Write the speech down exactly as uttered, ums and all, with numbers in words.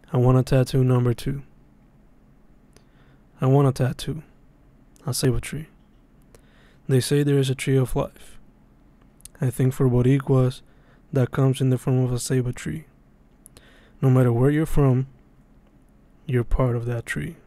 I want a tattoo number two. I want a tattoo. A ceiba tree. They say there is a tree of life. I think for Boricuas, that comes in the form of a ceiba tree. No matter where you're from, you're part of that tree.